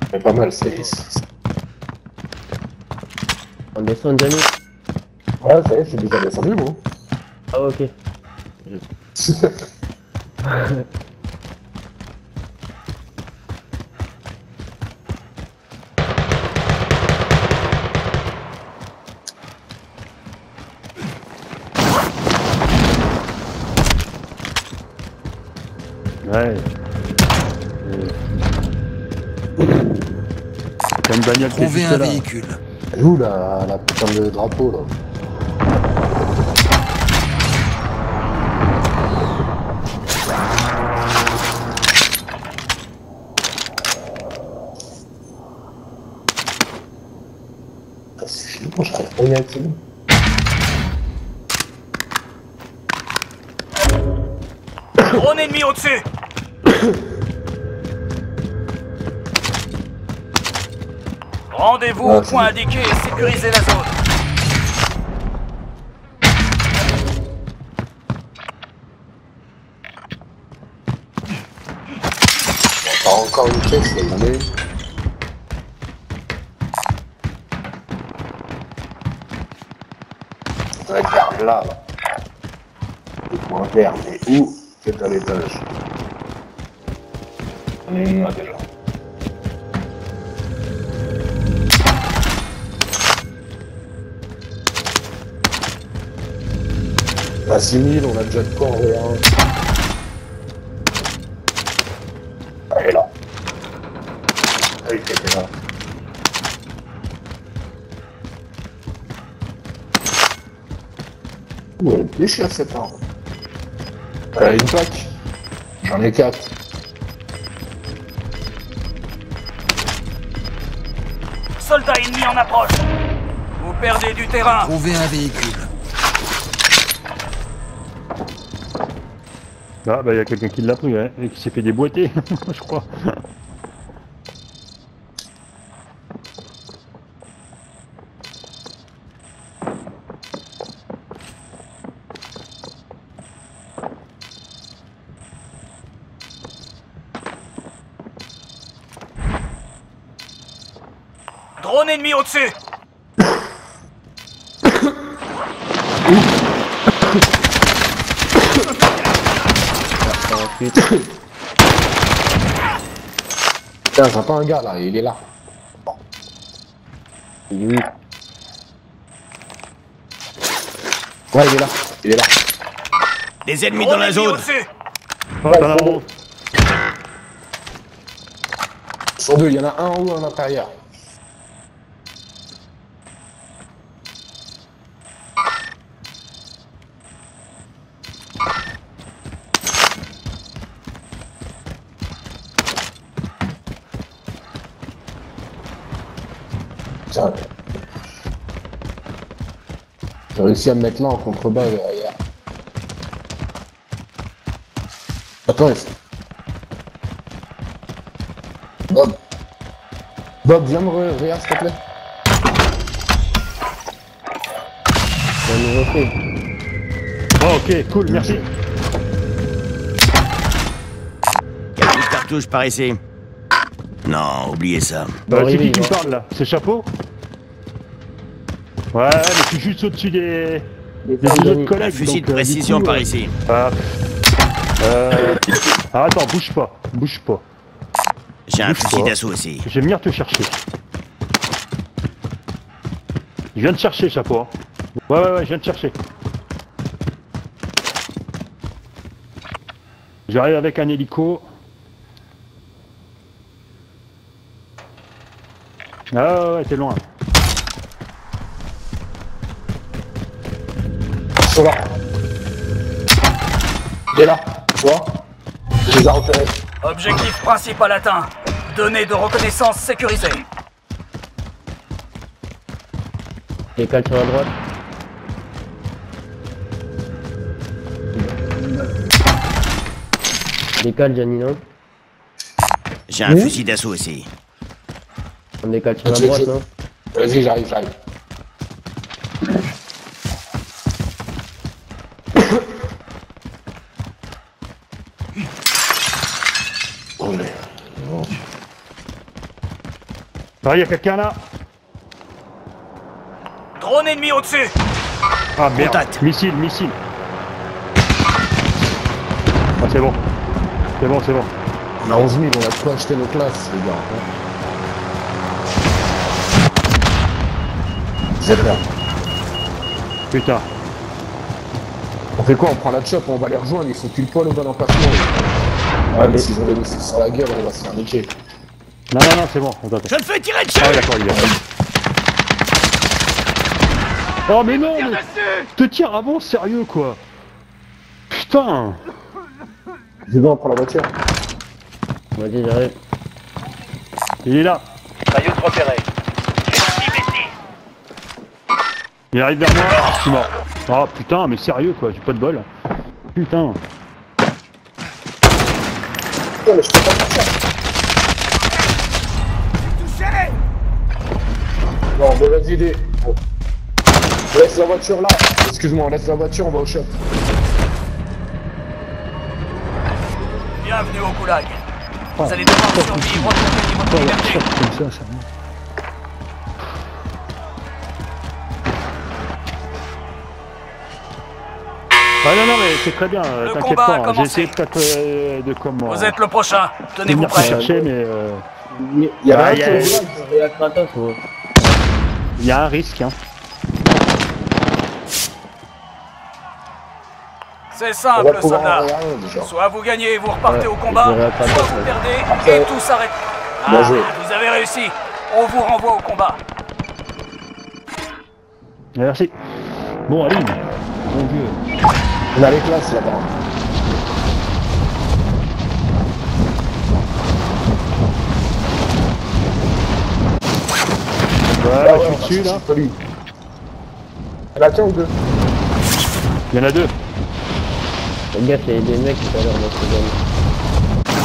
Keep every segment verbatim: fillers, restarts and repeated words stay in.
Mais pas mal, c'est... On descend, Johnny. Ouais, ça y est, je suis déjà descendu, moi. Ah, ok. Ouais. T'as une bagnole qui est Trouver juste un là. véhicule. Elle est où la, la putain de drapeau, là? Ah, c'est fini, moi j'arrive pas à y accéder. Drone ennemi au-dessus. Rendez-vous Ah, au point indiqué et sécurisez la zone. Pas encore une caisse, là, il y en a une. Ça doit être vers là, là. Le point vert, mais où? C'est à l'étage. On est là, déjà. À six mille, on a déjà de quoi en V un. Elle est là. Elle était là. Ouh, elle est déchirée cette arme. Elle a une plaque. J'en ai quatre. Soldats ennemis en approche. Vous perdez du terrain. Trouver un véhicule. Ah bah il y a quelqu'un qui l'a pris, ouais, et qui s'est fait déboîter, je crois. Drone ennemi au-dessus. Putain, j'ai pas un gars là, il est là. Il est où? Ouais, il est là. Il est là. Des ennemis dans la zone. Oh, t'en as un haut. Ils sont deux, il y en a un en haut, un à l'intérieur. Tiens. J'ai réussi à me mettre là en contrebas derrière. Attends, il faut... Bob. Bob, viens me re- regarde s'il te plaît. C'est un nouveau fait. Oh, ok, cool, merci. Quelques cartouches par ici. Non, oubliez ça. Bah, Bon, c'est oui, qui qui oui, me parle là? C'est Chapeau? Ouais, mais je suis juste au-dessus des... des deux autres Un collègues. fusil donc, de euh, du précision coup, par euh, ici. Ah. Euh... Ah, attends, bouge pas, bouge pas. J'ai un bouge fusil pas. d'assaut aussi. Je vais venir te chercher. Je viens te chercher, Chapeau. hein. Ouais, ouais, ouais, je viens te chercher. J'arrive avec un hélico. Ah ouais, ouais, t'es loin. Ils sont là. Il est là. Tu vois? Je les ai repérés. Objectif principal atteint. Données de reconnaissance sécurisées. Décale sur la droite. Décale, Janino. J'ai un Où fusil d'assaut aussi. On décale sur la Je- droite, je- non? Vas-y, j'arrive, j'arrive. Oh, mais... non. Ah, y'a quelqu'un là. Drone ennemi au-dessus. Ah merde. Contact. Missile, missile. Ah c'est bon. C'est bon, c'est bon. On a onze mille, on a de quoi acheter nos classes, les gars. Vous êtes là. Putain. On fait quoi? On prend la chop, on va les rejoindre, ils sont pile poil au bon emplacement. Ouais, mais s'ils ont des missiles sur la gueule, on va se faire niquer. Non, non, non, c'est bon. Attends, attends. Je le fais tirer dessus. Ah ouais, d'accord, il est. Oh mais non, mais... te tire avant, sérieux quoi. Putain. C'est bon, on prend la voiture. Vas-y, j'arrive. Il est là. Maillot repéré. Il arrive vers moi, je suis mort. Oh putain, mais sérieux quoi, j'ai pas de bol. Putain. Non, mais je peux pas faire ça. Touché. Non, mauvaise idée. Bon. On laisse la voiture là. Excuse-moi, on laisse la voiture, on va au shop. Bienvenue au goulag. Vous allez devoir survivre au niveau de liberté. Comme ça, ça. Ah non, non, mais c'est très bien, euh, Le t'inquiète combat a pas, hein, j'ai commencé. essayé peut-être euh, de comment... Vous êtes le prochain. Tenez-vous venir te prêts. chercher, mais euh, Il y a Ah, un y a- qui est au Il y a Kratos, ouais. il y a un risque. Hein. C'est On va simple, pouvoir soldat. en rien, déjà. Soit vous gagnez et vous repartez Ouais, au combat, je dirais à Kratos, soit vous ouais. perdez Après- et tout s'arrête. Bien Ah, joué. vous avez réussi. On vous renvoie au combat. Merci. Bon, Aline, mon vieux. On a les classes là-bas. Ouais, je suis dessus là. Salut. Elle a tient ou deux? Il y en a deux. Fais gaffe, il y a des mecs tout à l'heure dans ce game.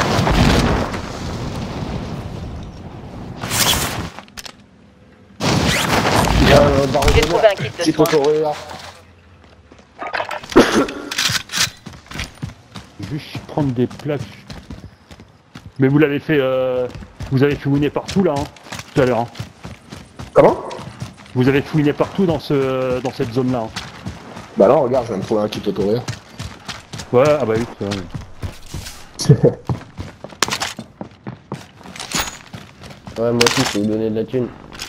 Il y a un barreau J'ai de trouvé mer. un kit de Petit soins. autoréa. Juste prendre des plaques. Mais vous l'avez fait, euh... vous avez fouiné partout là, hein, tout à l'heure. Hein. Comment? Vous avez fouiné partout dans ce, dans cette zone là. Hein. Bah non, regarde, je viens de trouver un kit autoréa. Ouais, ah bah oui. ça, ouais. Ouais, moi aussi, je peux vous donner de la thune.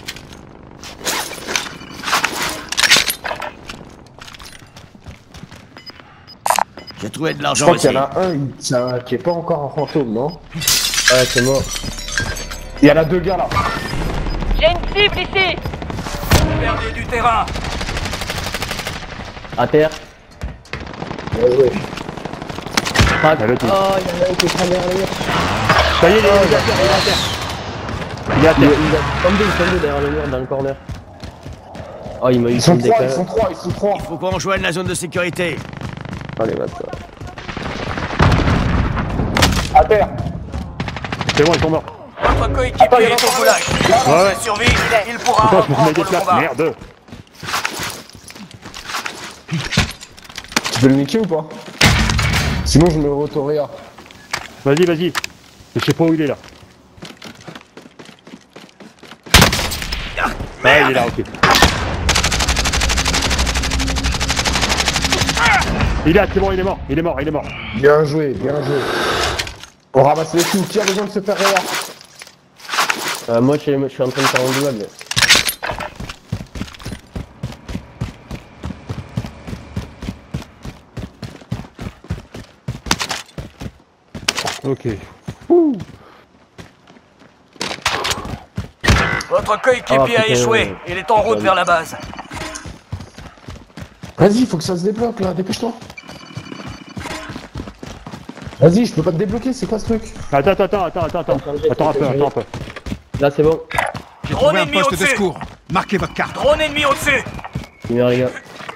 J'ai trouvé de Je l'argent crois aussi. qu'il y en a un, il- c'est un qui est pas encore un fantôme, non? Ouais, c'est mort. Il y en a deux gars là. J'ai une cible ici. Vous perdez du terrain. À terre. Bien joué. Crac. Ah, l'autre, il- Oh, il y en a un qui est très derrière. Ça y est, il est à terre, il est à terre. Il est à Il, terre. il a tombé, il est tombé derrière le mur, dans le corner. Oh, il m'a eu Ils sont une trois, ils décalage. sont trois, ils sont trois. Il faut qu'on rejoigne la zone de sécurité. Allez, va toi. À terre. C'est bon, ils sont morts. Votre Attends, il coéquipier va est au pas goulag. Ouais, ouais. S'il survit, il pourra Attends, je me remets reprendre des le plaques. combat. Merde. Tu peux le niquer ou pas? Sinon je me autoréa. Vas-y, vas-y. Je sais pas où il est là. Ah, il est là, ok. Il est là, c'est bon, il est mort, il est mort, il est mort. Bien joué, bien joué. On ramasse les sous, qui a besoin de se faire réa? Euh, moi, je suis, je suis en train de faire un duel, mais... Ok. Votre coéquipier Ah, a putain, échoué. ouais. Il est en route vers la base. Vas-y, faut que ça se débloque là, dépêche-toi. Vas-y, je peux pas te débloquer, c'est quoi ce truc? Attends, attends, attends, attends, attends, attends, attends un peu, attends un peu. Là, c'est bon. J'ai Drone trouvé un ennemi poste de au-dessus. secours. Marquez votre carte. Drone ennemi au-dessus. Lumière, les gars.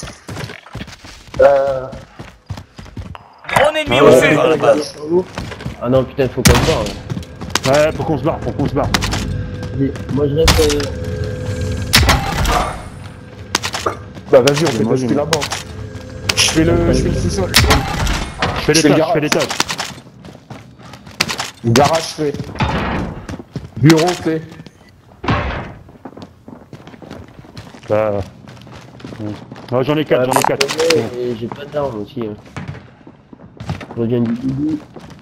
Euh... Drone ennemi Ah ouais, au-dessus. Vers la base. Ah non, putain, faut qu'on se barre. hein. Ouais, faut qu'on se barre, faut qu'on se barre. Vas-y, moi, je reste... euh, Bah vas-y, on fait moi, basculer j'ai- la banque. Je fais le, je fais le sous-sol. Je fais Je fais le l'étage, je garage. fais l'étage. Garage fait. Bureau fait. Bah... ouais. Ah, j'en ai quatre, j'en ai quatre. Et j'ai pas d'armes aussi. Hein. Je reviens du doudou.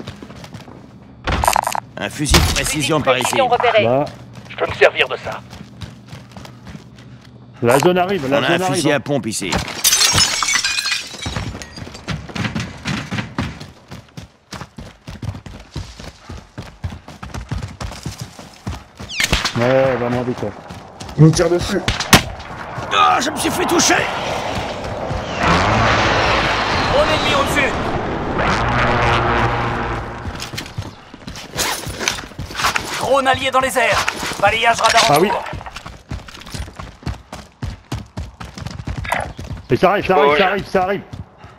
Un fusil de précision par ici. Précision repérée. Là, Je peux me servir de ça. la zone arrive, On la a zone un arrive. fusil hein. à pompe ici. Ouais, vraiment vite. Ouais. Il nous tire dessus. Ah, je me suis fait toucher. Drone ennemi au-dessus. Drone allié dans les airs. Balayage radar en Ah oui. cours. Et ça arrive, ça arrive, ça arrive, ça arrive.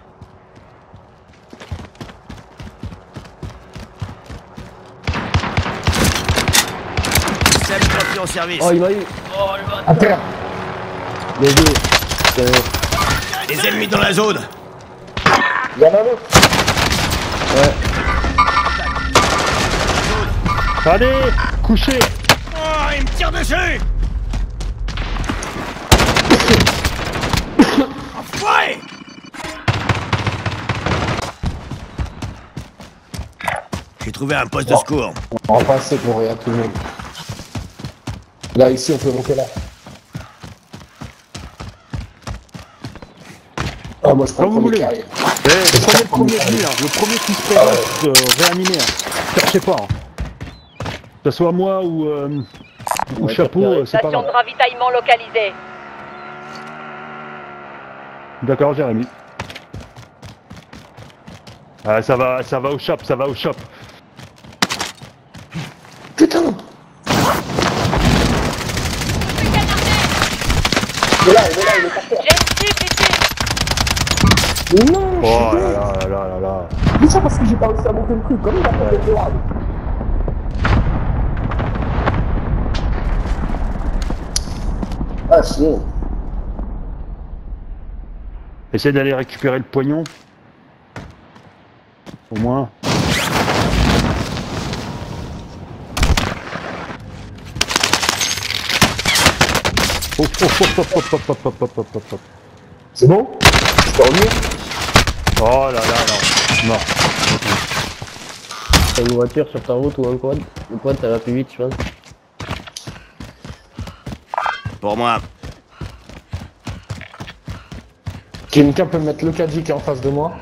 Salut, papier en service. Oh, il m'a eu. À terre. Les deux. Putain. Les ennemis dans la zone. Il y en a un autre. Allez, couchez. Oh, il me tire dessus. Enfoiré. J'ai trouvé un poste de secours. On va passer pour rien tout le monde. Là, ici, on peut monter là. Ah, moi je prends Comme le vous premier voulez. carré. Eh, prenez le premier venu, hein. Le premier qui se présente, euh, réanimé. Hein. Cherchez pas. Hein. Que ce soit moi ou, euh, ou Ouais, chapeau, t'as euh, c'est pas Station grave. de ravitaillement localisée. D'accord, Jérémy. Ah, ça va, ça va au shop, ça va au shop. Putain. Il est là, il est là, il est par terre. J'ai une cible ici. Mais non, je Oh suis là dead. là là là là. Mais ça parce que j'ai pas réussi à monter le truc. Comment il a fait le droit? Ah, sinon. Essaye d'aller récupérer le poignon. Au moins. Hop, hop, hop, hop, hop, hop, hop, hop, hop, hop, hop. C'est bon? Je peux revenir? Oh là là, non. Non. T'as une voiture sur ta route ou un quad? Le quad, ça va plus vite, je pense. Pour moi. Quelqu'un peut mettre le Kadji qui est en face de moi?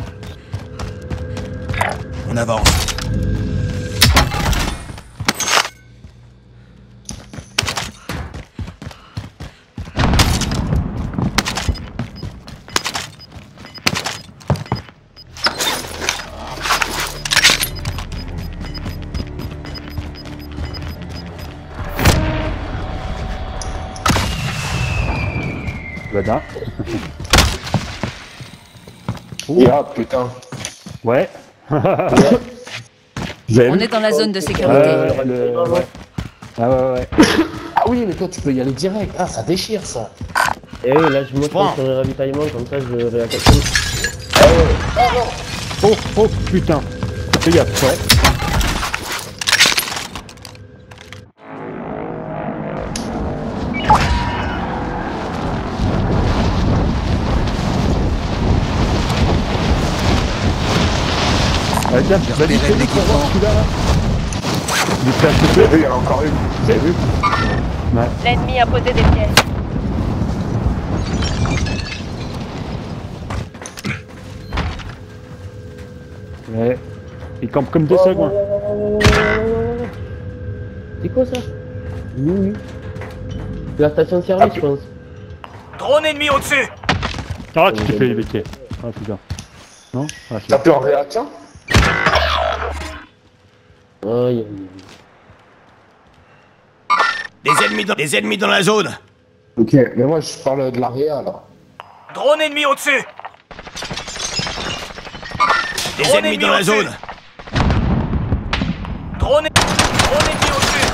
On avance. Badin. Ah putain. Ouais. Vous avez On vu est dans la zone de Ouais, sécurité. ouais, le- ouais. Ah ouais, ouais. Ah oui, mais toi tu peux y aller direct. Ah, ça déchire ça. Et oui, là, je me Prends. prends sur le ravitaillement, comme ça, je réattaque. Oh, oh, putain. Fais gaffe, ouais. Allez, tiens, vas-y, fais-le pour voir celui-là, là. Il est fait à Vous choper. avez vu, il y en a encore une. Vous avez vu? Ouais. L'ennemi a posé des pièges. Ouais. Il campe comme des sagouins. C'est quoi ça? Oui, oui. C'est la station de service, Ah, je pense. Drone ennemi au-dessus. Ah, tu t'es fait éviter. Ah, putain. Non? Ah, c'est T'as pu en réaction? Aïe, aïe, Des ennemis dans, des ennemis dans la zone. Ok, mais moi je parle de la réa là. Drone ennemi au-dessus. Des Drone ennemis ennemi dans la au-dessus. zone. Drone, drone ennemi au-dessus.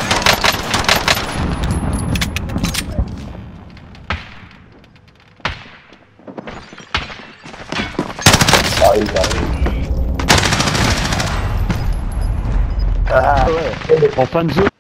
Ah, il arrive. En fin de zone,